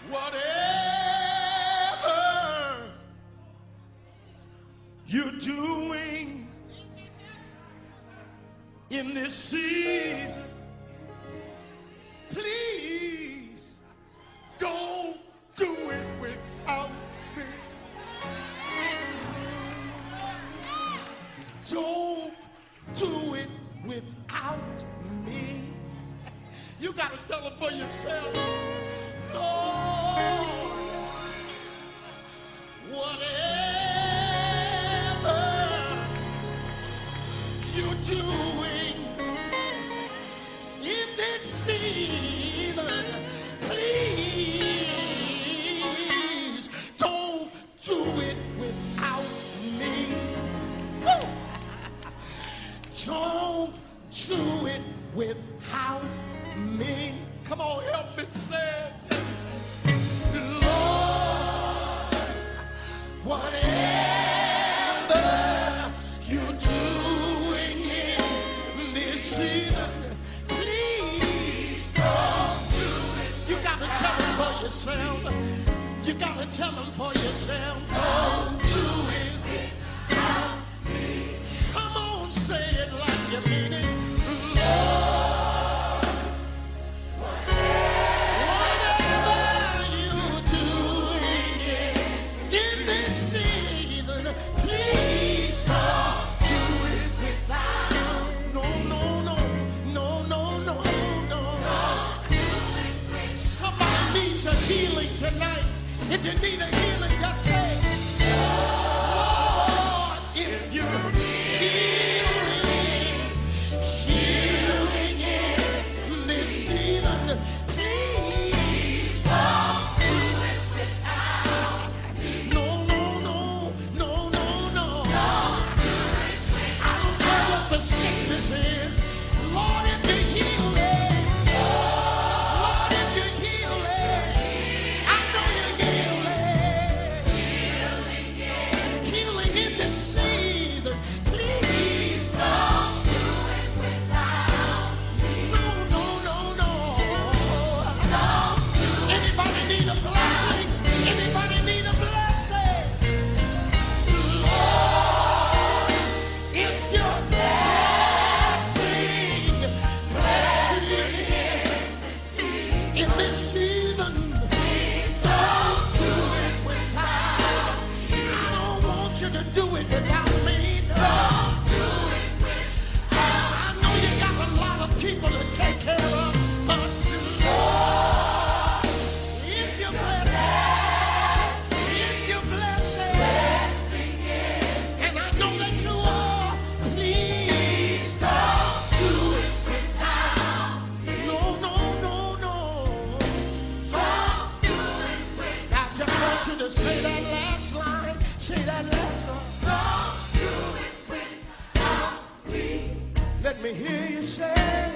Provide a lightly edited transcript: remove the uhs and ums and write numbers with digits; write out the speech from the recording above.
Whatever you're doing in this season, please don't do it without me. Don't do it without me. You got to tell them for yourself. Lord, whatever you're doing in this season, please don't do it without me. Woo! Don't do it without me. Come on, help me say it. Lord, whatever you're doing in this season, please don't do it. You got to tell them for yourself. You got to tell them for yourself. Don't do it without me. Come on, say it like you mean it. Lord, whatever you're doing in this season, please don't do it without. No, no, no, no, no, no, no. Somebody needs a healing tonight. If you need a healing, just say, Lord, if you're healing in this season, please don't do it without. No, no, no, no, no, no. I don't care what the sickness is. Lord, if you're healing, Lord, if you're healing, I know you're healing. Healing in this season, please don't do it without me. No, no, no, no. Anybody need a blessing? Anybody need a blessing? Lord, if you're blessing in this season, please don't do it without. I don't want you to do it without me. Don't do it without. I know you got a lot of people to take care of, but Lord, if you're blessing, and I know that you are, please don't do it without me. No, no, no, no. Don't do it without. I just want you to say that last line. Say that last line. Don't do it without me. Let me hear you say.